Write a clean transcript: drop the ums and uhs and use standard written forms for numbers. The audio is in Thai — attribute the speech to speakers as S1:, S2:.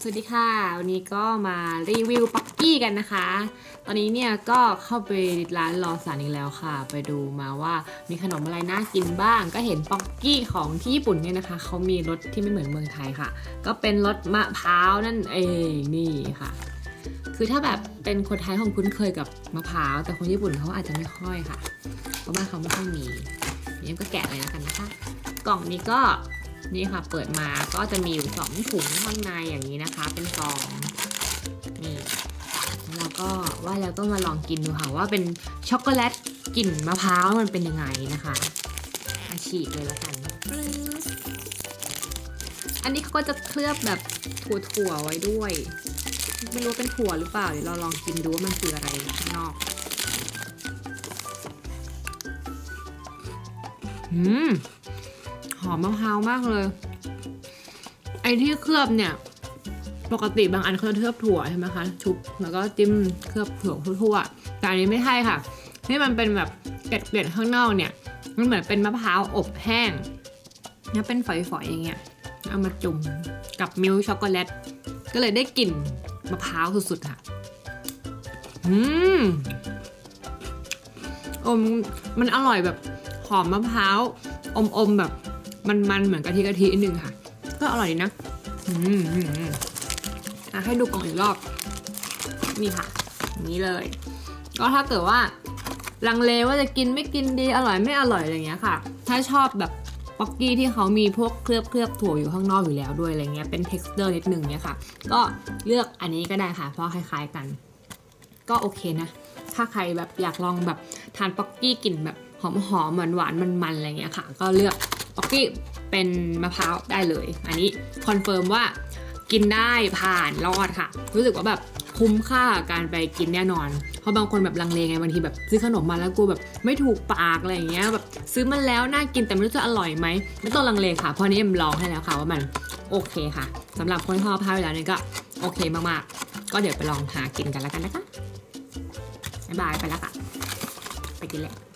S1: สวัสดีค่ะวันนี้ก็มารีวิวป๊อกกี้กันนะคะตอนนี้เนี่ยก็เข้าไปร้านรอสันอีกแล้วค่ะไปดูมาว่ามีขนมอะไรน่ากินบ้างก็เห็นป๊อกกี้ของที่ญี่ปุ่นเนี่ยนะคะเขามีรสที่ไม่เหมือนเมืองไทยค่ะก็เป็นรสมะพร้าวนั่นเองนี่ค่ะคือถ้าแบบเป็นคนไทยคงคุ้นเคยกับมะพร้าวแต่คนญี่ปุ่นเขาอาจจะไม่ค่อยค่ะเพราะบ้านเขาไม่ค่อยมีนี่ก็แกะเลยแล้วกันนะคะกล่องนี้ก็นี่ค่ะเปิดมาก็จะมีอยู่2ถุงข้างในอย่างนี้นะคะเป็นซองนี่แล้วก็ว่าแล้วก็มาลองกินดูค่ะว่าเป็นช็อกโกแลตกลิ่นมะพร้าวมันเป็นยังไงนะคะฉีกเลยแล้วกันอันนี้เขาก็จะเคลือบแบบถั่วไว้ด้วยไม่รู้เป็นถั่วหรือเปล่าเดี๋ยวเราลองกินดูว่ามันคืออะไรข้างนอกหอมมะพร้าวมากเลยไอ้ที่เคลือบเนี่ยปกติบางอันเขาเคลือบถั่วใช่ไหมคะชุบแล้วก็จิ้มเคลือบถั่วทั่วๆแต่อันนี้ไม่ใช่ค่ะนี่มันเป็นแบบเกล็ดข้างนอกเนี่ยมันเหมือนเป็นมะพร้าวอบแห้งเนี่ยเป็นฝอยๆอย่างเงี้ยเอามาจุ่มกับมิลค์ช็อกโกแลตก็เลยได้กลิ่นมะพร้าวสุดๆค่ะมันอร่อยแบบหอมมะพร้าวอมแบบมันเหมือนกะทินิดนึงค่ะก็อร่อยดีนะให้ดูกล่องอีกรอบนี่ค่ะนี้เลยก็ถ้าเกิดว่าลังเลว่าจะกินไม่กินดีอร่อยไม่อร่อยอะไรเงี้ยค่ะถ้าชอบแบบป๊อกกี้ที่เขามีพวกเคลือบถั่วอยู่ข้างนอกอยู่แล้วด้วยอะไรเงี้ยเป็น texture นิดนึงเนี่ยค่ะก็เลือกอันนี้ก็ได้ค่ะเพราะคล้ายๆกันก็โอเคนะถ้าใครแบบอยากลองแบบทานป๊อกกี้กลิ่นแบบหอมหวานมันอะไรเงี้ยค่ะก็เลือกป๊อกกี้เป็นมะพร้าวได้เลยอันนี้คอนเฟิร์มว่ากินได้ผ่านรอดค่ะรู้สึกว่าแบบคุ้มค่าการไปกินแน่นอนเพราะบางคนแบบลังเลไงบางทีแบบซื้อขนมมาแล้วกูแบบไม่ถูกปากอะไรอย่างเงี้ยแบบซื้อมันแล้วน่ากินแต่ไม่รู้จะอร่อยไหมไม่ต้องลังเลค่ะเพราะนี้เอ็มลองให้แล้วค่ะว่ามันโอเคค่ะสำหรับคนที่ชอบมะพร้าวแล้วนี่ก็โอเคมากๆก็เดี๋ยวไปลองหากินกันแล้วกันนะคะบ๊ายบายไปแล้วค่ะไปกินแล้ว